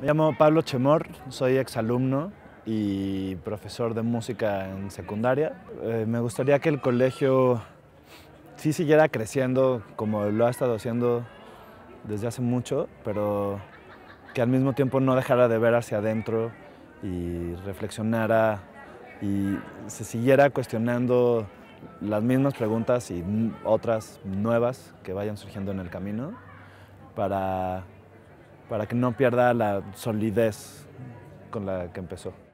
Me llamo Pablo Chemor, soy exalumno y profesor de música en secundaria. Me gustaría que el colegio sí siguiera creciendo como lo ha estado haciendo desde hace mucho, pero que al mismo tiempo no dejara de ver hacia adentro y reflexionara y se siguiera cuestionando las mismas preguntas y otras nuevas que vayan surgiendo en el camino para que no pierda la solidez con la que empezó.